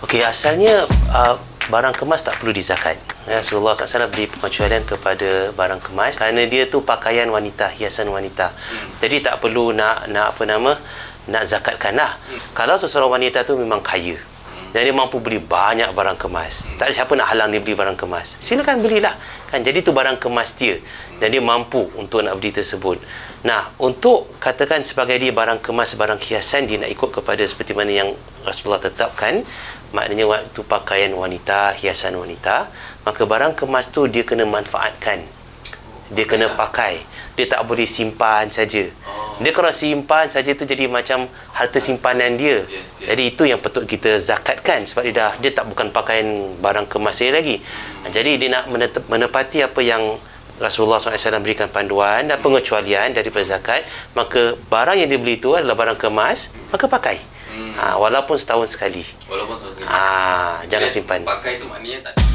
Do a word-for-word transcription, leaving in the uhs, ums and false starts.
Okey, asalnya uh, barang kemas tak perlu dizakat. Rasulullah sallallahu alaihi wasallam beri pengecualian kepada barang kemas kerana dia tu pakaian wanita, hiasan wanita. Hmm. Jadi tak perlu nak nak apa nama nak zakatkan lah. Hmm. Kalau seseorang wanita tu memang kaya, hmm. dan dia mampu beli banyak barang kemas, hmm. tak ada siapa nak halang dia beli barang kemas. Silakan belilah. Kan, jadi tu barang kemas dia. Dan dia mampu untuk nak beli tersebut. Nah, untuk katakan sebagai dia barang kemas, barang hiasan, dia nak ikut kepada seperti mana yang Rasulullah tetapkan, maknanya waktu pakaian wanita, hiasan wanita, maka barang kemas tu dia kena manfaatkan. Dia kena pakai. Dia tak boleh simpan saja. Dia kalau simpan saja tu jadi macam harta simpanan dia. Jadi itu yang patut kita zakatkan sebab dia dah dia tak bukan pakaian barang kemas dia lagi. Jadi dia nak menepati apa yang Rasulullah sallallahu alaihi wasallam berikan panduan dan pengecualian daripada zakat, maka barang yang dibeli itu adalah barang kemas, maka pakai. Hmm. Ha, walaupun setahun sekali. Walaupun setahun sekali. Ha, jangan simpan. Pakai itu maknanya tak